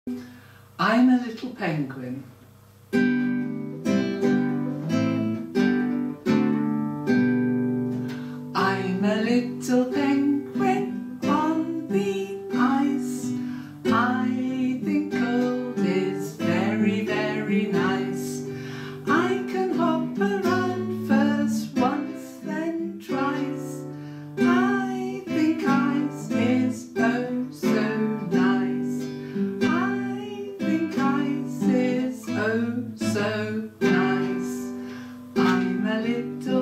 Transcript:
I'm a little penguin. I'm a little penguin on the ice. I think cold is very, very nice. I can hop around first once, then twice. I think ice is oh so nice. I think ice is oh so nice. I'm a little